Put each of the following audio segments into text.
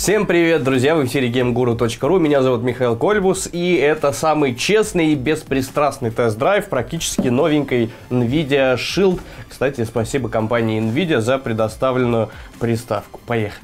Всем привет, друзья, в эфире GameGuru.ru, меня зовут Михаил Кольбус, и это самый честный и беспристрастный тест-драйв практически новенькой NVIDIA Shield. Кстати, спасибо компании NVIDIA за предоставленную приставку. Поехали!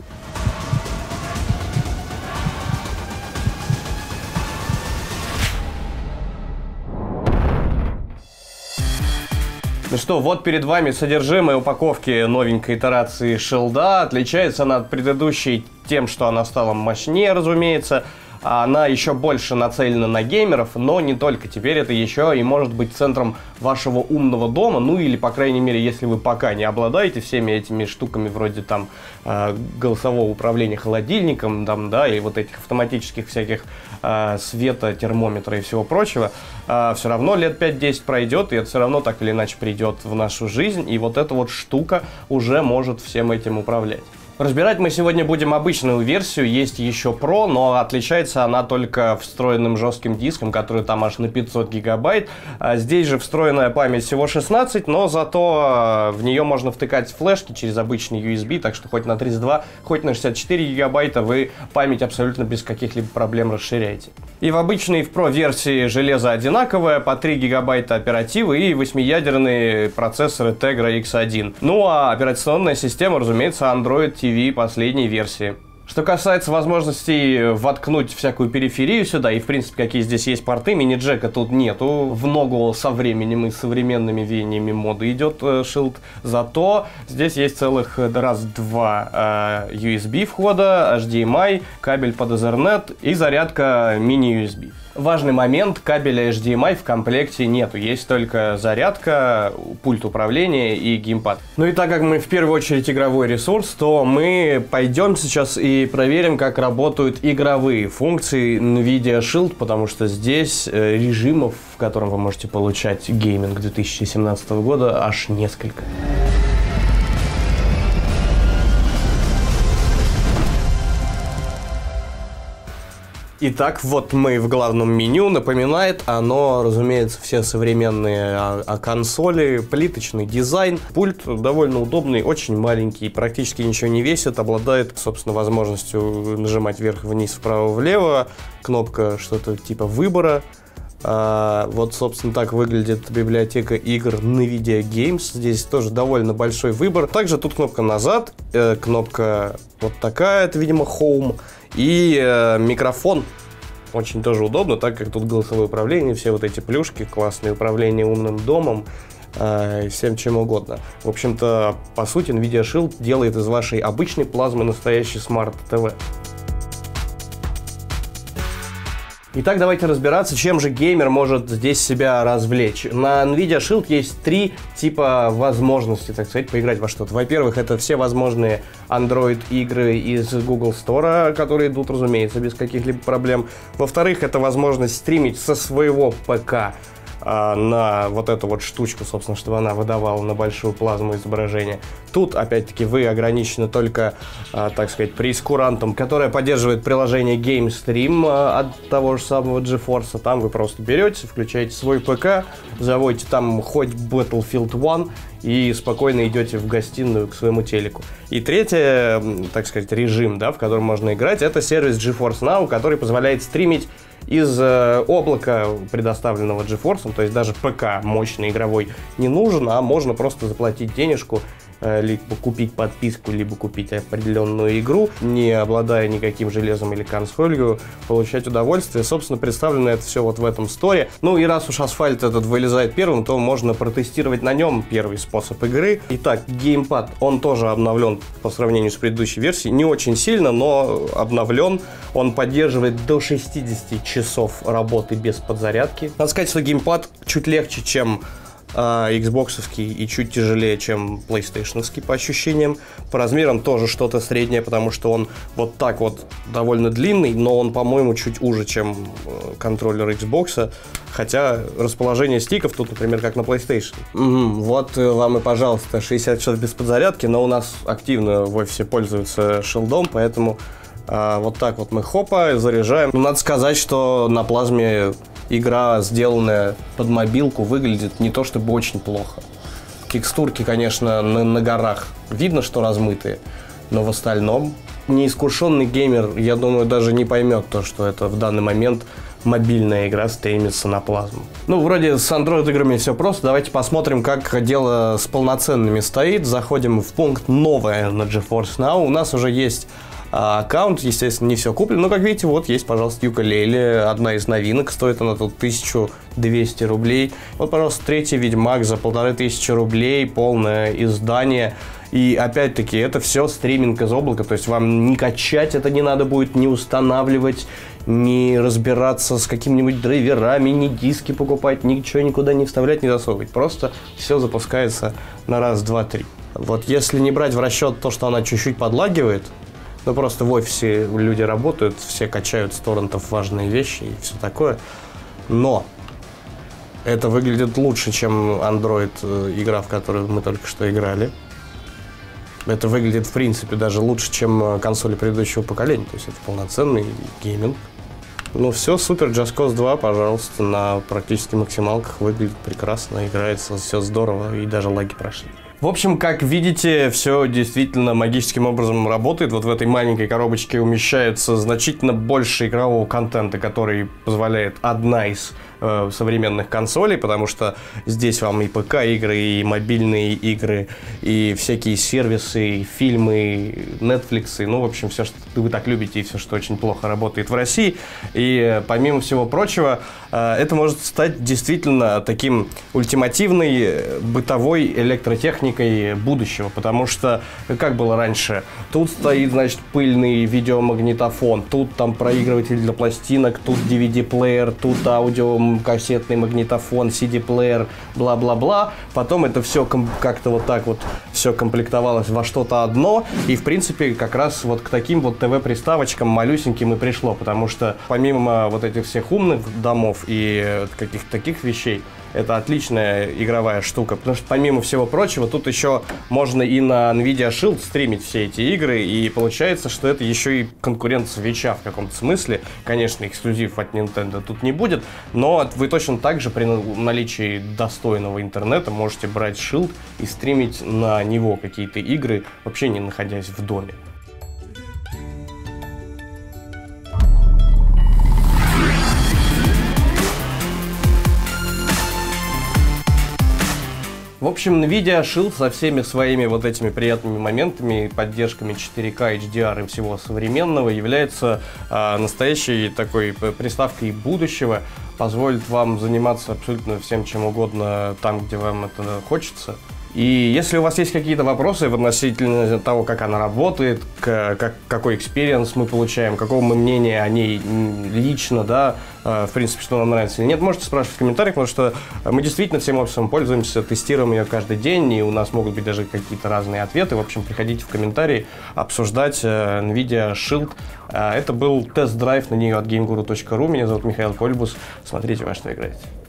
Ну что, вот перед вами содержимое упаковки новенькой итерации Шилда. Отличается она от предыдущей тем, что она стала мощнее, разумеется. Она еще больше нацелена на геймеров, но не только. Теперь это еще и может быть центром вашего умного дома. Ну или, по крайней мере, если вы пока не обладаете всеми этими штуками, вроде там голосового управления холодильником, там, да, и вот этих автоматических всяких света, термометра и всего прочего, все равно лет 5-10 пройдет, и это все равно так или иначе придет в нашу жизнь. И вот эта вот штука уже может всем этим управлять. Разбирать мы сегодня будем обычную версию, есть еще Pro, но отличается она только встроенным жестким диском, который там аж на 500 гигабайт. Здесь же встроенная память всего 16, но зато в нее можно втыкать флешки через обычный USB, так что хоть на 32, хоть на 64 гигабайта вы память абсолютно без каких-либо проблем расширяете. И в обычной, и в Pro версии железо одинаковое, по 3 гигабайта оперативы и 8-ядерные процессоры Tegra X1. Ну а операционная система, разумеется, Android TV последней версии. Что касается возможностей воткнуть всякую периферию сюда, и в принципе какие здесь есть порты, мини-джека тут нету, в ногу со временем и современными веяниями моды идет Shield, зато здесь есть целых два USB входа, HDMI, кабель под Ethernet и зарядка мини-USB. Важный момент, кабеля HDMI в комплекте нету, есть только зарядка, пульт управления и геймпад. Ну и так как мы в первую очередь игровой ресурс, то мы пойдем сейчас и проверим, как работают игровые функции NVIDIA Shield, потому что здесь режимов, в котором вы можете получать гейминг 2017 года, аж несколько. Итак, вот мы в главном меню. Напоминает оно, разумеется, все современные консоли, плиточный дизайн. Пульт довольно удобный, очень маленький, практически ничего не весит, обладает, собственно, возможностью нажимать вверх-вниз, вправо-влево. Кнопка что-то типа выбора. Вот, собственно, так выглядит библиотека игр NVIDIA Games. Здесь тоже довольно большой выбор. Также тут кнопка назад, кнопка вот такая, это, видимо, Home. И микрофон. Очень тоже удобно, так как тут голосовое управление, все вот эти плюшки, классное управление умным домом, всем чем угодно. В общем-то, по сути, NVIDIA Shield делает из вашей обычной плазмы настоящий смарт-ТВ. Итак, давайте разбираться, чем же геймер может здесь себя развлечь. На NVIDIA Shield есть три типа возможностей, так сказать, поиграть во что-то. Во-первых, это все возможные Android игры из Google Store, которые идут, разумеется, без каких-либо проблем. Во-вторых, это возможность стримить со своего ПК на вот эту вот штучку, собственно, чтобы она выдавала на большую плазму изображения. Тут, опять-таки, вы ограничены только, так сказать, прейскурантом, которое поддерживает приложение GameStream от того же самого GeForce. Там вы просто берете, включаете свой ПК, заводите там хоть Battlefield 1 и спокойно идете в гостиную к своему телеку. И третий, так сказать, режим, да, в котором можно играть, это сервис GeForce Now, который позволяет стримить из облака, предоставленного GeForce, то есть даже ПК мощный игровой не нужен, а можно просто заплатить денежку, либо купить подписку, либо купить определенную игру, не обладая никаким железом или консолью, получать удовольствие. Собственно, представлено это все вот в этом сторе. Ну и раз уж асфальт этот вылезает первым, то можно протестировать на нем первый способ игры. Итак, геймпад, он тоже обновлен по сравнению с предыдущей версией. Не очень сильно, но обновлен. Он поддерживает до 60 часов работы без подзарядки. Надо сказать, что геймпад чуть легче, чем Xbox-овский, и чуть тяжелее, чем PlayStation-овский по ощущениям. По размерам тоже что-то среднее, потому что он вот так вот довольно длинный, но он, по-моему, чуть уже, чем контроллер Xbox. Хотя расположение стиков тут, например, как на PlayStation. Вот вам и, пожалуйста, 60 часов без подзарядки, но у нас активно в офисе пользуются Shield'ом, поэтому вот так вот мы хопа, заряжаем. Но надо сказать, что на плазме игра, сделанная под мобилку, выглядит не то чтобы очень плохо. Текстурки, конечно, на горах видно, что размытые, но в остальном неискушенный геймер, я думаю, даже не поймет то, что это в данный момент мобильная игра стримится на плазму. Ну, вроде с Android-играми все просто. Давайте посмотрим, как дело с полноценными стоит. Заходим в пункт «Новое» на GeForce Now. У нас уже есть аккаунт, естественно, не все куплено. Но, как видите, вот есть, пожалуйста, Yooka-Laylee. Одна из новинок. Стоит она тут 1200 рублей. Вот, пожалуйста, третий Ведьмак за 1500 рублей. Полное издание. И опять-таки, это все стриминг из облака, то есть вам не качать это не надо будет, не устанавливать, не разбираться с какими-нибудь драйверами, не диски покупать, ничего никуда не вставлять, не засовывать. Просто все запускается на раз, два, три. Вот если не брать в расчет то, что она чуть-чуть подлагивает, ну просто в офисе люди работают, все качают с торрентов важные вещи и все такое, но это выглядит лучше, чем Android игра, в которую мы только что играли. Это выглядит, в принципе, даже лучше, чем консоли предыдущего поколения. То есть это полноценный гейминг. Ну все, супер, Just Cause 2, пожалуйста, на практически максималках выглядит прекрасно, играется, все здорово, и даже лаги прошли. В общем, как видите, все действительно магическим образом работает. Вот в этой маленькой коробочке умещается значительно больше игрового контента, который позволяет одна из современных консолей, потому что здесь вам и ПК-игры, и мобильные игры, и всякие сервисы, и фильмы, Netflix, ну, в общем, все, что вы так любите, и все, что очень плохо работает в России. И помимо всего прочего, это может стать действительно таким ультимативной бытовой электротехникой будущего, потому что, как было раньше, тут стоит, значит, пыльный видеомагнитофон, тут там проигрыватель для пластинок, тут DVD-плеер, тут аудиокассетный магнитофон, CD-плеер, бла-бла-бла. Потом это все как-то вот так вот все комплектовалось во что-то одно, и, в принципе, как раз вот к таким вот ТВ-приставочкам малюсеньким и пришло, потому что помимо вот этих всех умных домов и каких-то таких вещей, это отличная игровая штука, потому что помимо всего прочего, тут еще можно и на Nvidia Shield стримить все эти игры, и получается, что это еще и конкурент Switch'а в каком-то смысле. Конечно, эксклюзив от Nintendo тут не будет, но вы точно так же при наличии достойного интернета можете брать Shield и стримить на него какие-то игры, вообще не находясь в доме. В общем, Nvidia Shield со всеми своими вот этими приятными моментами, поддержками 4К, HDR и всего современного является настоящей такой приставкой будущего, позволит вам заниматься абсолютно всем чем угодно там, где вам это хочется. И если у вас есть какие-то вопросы относительно того, как она работает, какой экспириенс мы получаем, какого мы мнения о ней лично, да, в принципе, что нам нравится или нет, можете спрашивать в комментариях, потому что мы действительно всем офисом пользуемся, тестируем ее каждый день, и у нас могут быть даже какие-то разные ответы. В общем, приходите в комментарии обсуждать Nvidia Shield. Это был тест-драйв на нее от GameGuru.ru. Меня зовут Михаил Кольбус. Смотрите, во что играете.